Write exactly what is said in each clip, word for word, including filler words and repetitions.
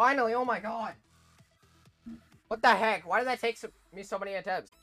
Finally, oh my god. What the heck? Why did that take so, me so many attempts?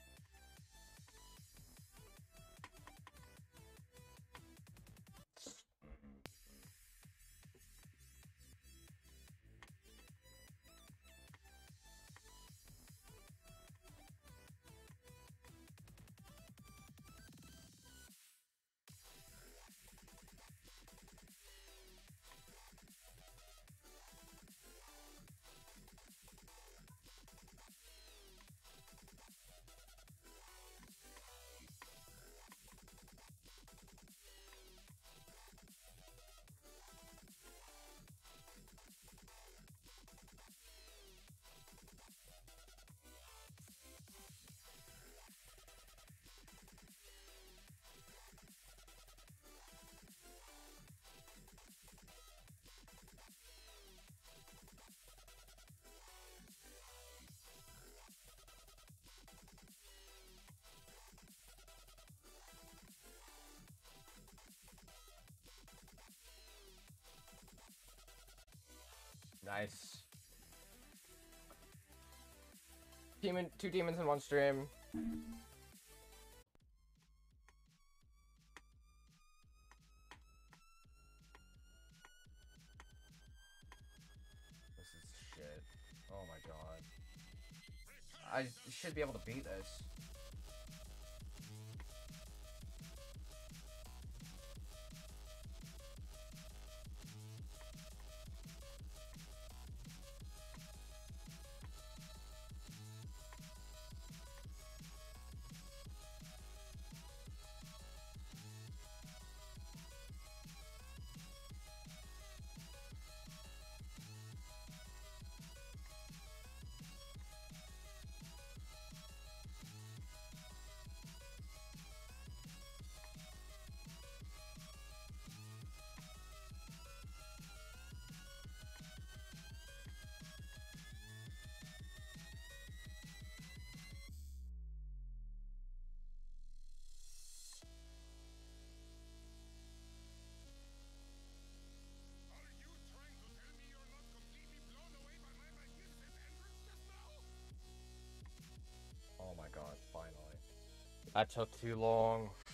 Nice. Demon, two demons in one stream. This is shit. Oh my god. I should be able to beat this. Oh my god, finally. That took too long.